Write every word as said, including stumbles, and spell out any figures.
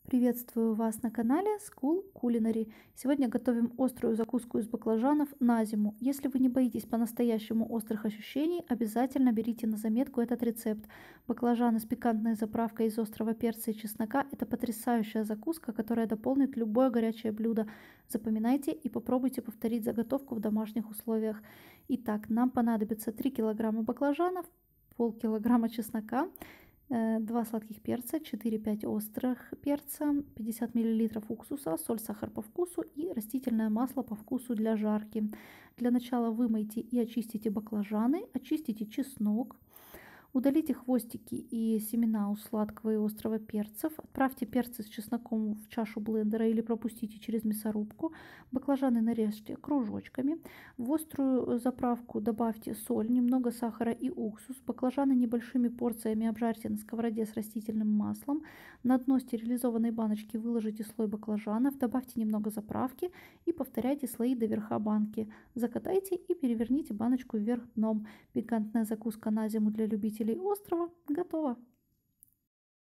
Приветствую вас на канале School Culinary. Сегодня готовим острую закуску из баклажанов на зиму. Если вы не боитесь по-настоящему острых ощущений, обязательно берите на заметку этот рецепт. Баклажаны с пикантной заправкой из острого перца и чеснока – это потрясающая закуска, которая дополнит любое горячее блюдо. Запоминайте и попробуйте повторить заготовку в домашних условиях. Итак, нам понадобится три килограмма баклажанов, полкилограмма чеснока, два сладких перца, четыре-пять острых перца, пятьдесят миллилитров уксуса, соль, сахар по вкусу и растительное масло по вкусу для жарки. Для начала вымойте и очистите баклажаны, очистите чеснок, удалите хвостики и семена у сладкого и острого перцев. Отправьте перцы с чесноком в чашу блендера или пропустите через мясорубку. Баклажаны нарежьте кружочками. В острую заправку добавьте соль, немного сахара и уксус. Баклажаны небольшими порциями обжарьте на сковороде с растительным маслом. На дно стерилизованной баночки выложите слой баклажанов, добавьте немного заправки и повторяйте слои до верха банки. Закатайте и переверните баночку вверх дном. Пикантная закуска на зиму для любителей острова готова.